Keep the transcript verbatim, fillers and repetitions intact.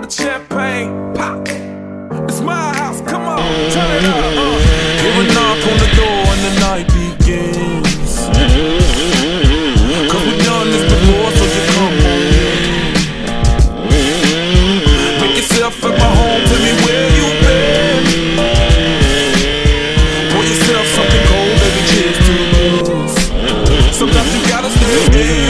the champagne, pop. It's my house, come on, turn it up. Uh. Hear a knock on the door and the night begins. Cause we've done this before, so you come on in. Make yourself at my home, tell me where you been. Pour yourself something cold, baby, cheers to this. Sometimes you gotta stay.